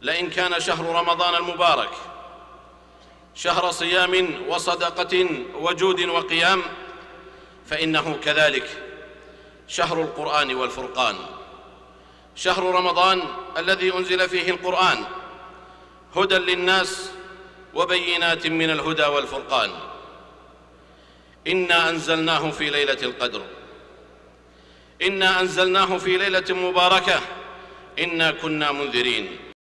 لئن كان شهر رمضان المبارك شهر صيام وصدقة وجود وقيام، فإنه كذلك شهر القرآن والفرقان، شهر رمضان الذي أنزل فيه القرآن هدى للناس وبينات من الهدى والفرقان. إنا أنزلناه في ليلة القدر، إنا أنزلناه في ليلة مباركة، إنا كنا منذرين.